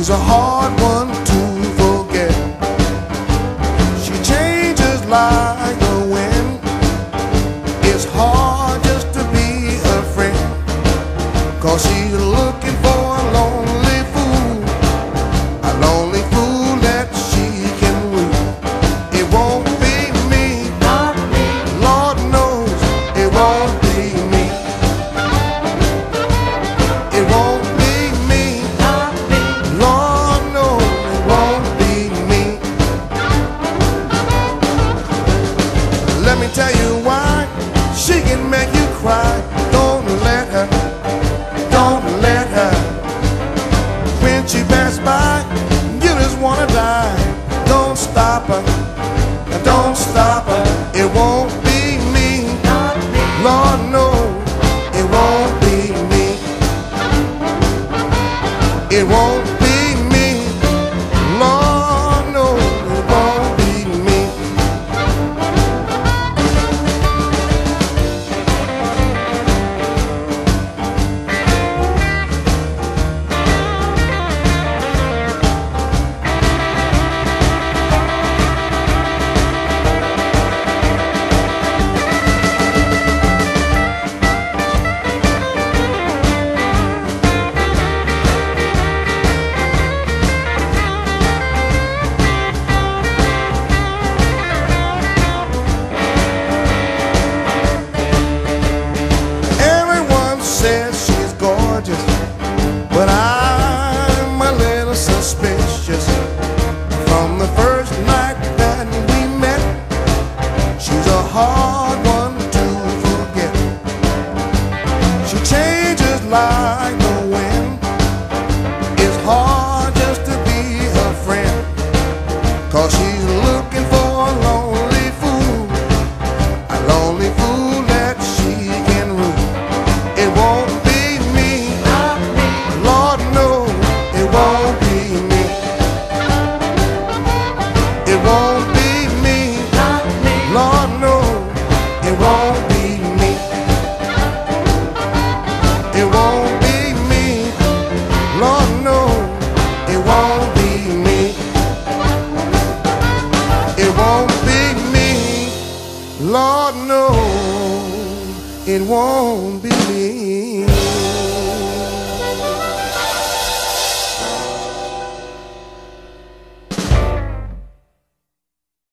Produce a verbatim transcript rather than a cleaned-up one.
She's a hard one to forget. She changes like the wind. It's hard just to be her friend, 'cause she's looking for a lonely fool, a lonely fool that she can woo. It won't be me, not me. Lord knows it won't be me. It won't be me, not me. Lord knows it won't be me. Let me tell you why. She can make you cry. Don't let her, don't let her. When she passes by, you just wanna die. Don't stop her, don't stop her. It won't be me, not me. Lord knows it won't be me. It won't